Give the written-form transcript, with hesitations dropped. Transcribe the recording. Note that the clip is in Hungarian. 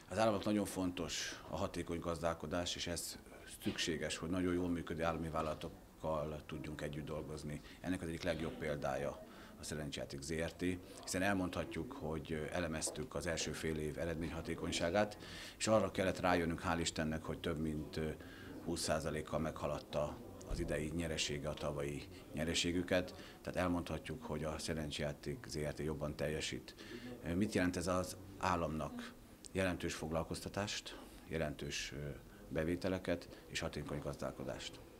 Az államnak nagyon fontos a hatékony gazdálkodás, és ez szükséges, hogy nagyon jól működő állami vállalatokkal tudjunk együtt dolgozni. Ennek az egyik legjobb példája a Szerencsejáték Zrt., hiszen elmondhatjuk, hogy elemeztük az első fél év eredményhatékonyságát, és arra kellett rájönnünk, hál' Istennek, hogy több mint 20%-kal meghaladta az idei nyeresége a tavalyi nyereségüket, tehát elmondhatjuk, hogy a Szerencsejáték Zrt. Jobban teljesít. Mit jelent ez az államnak? Jelentős foglalkoztatást, jelentős bevételeket és hatékony gazdálkodást.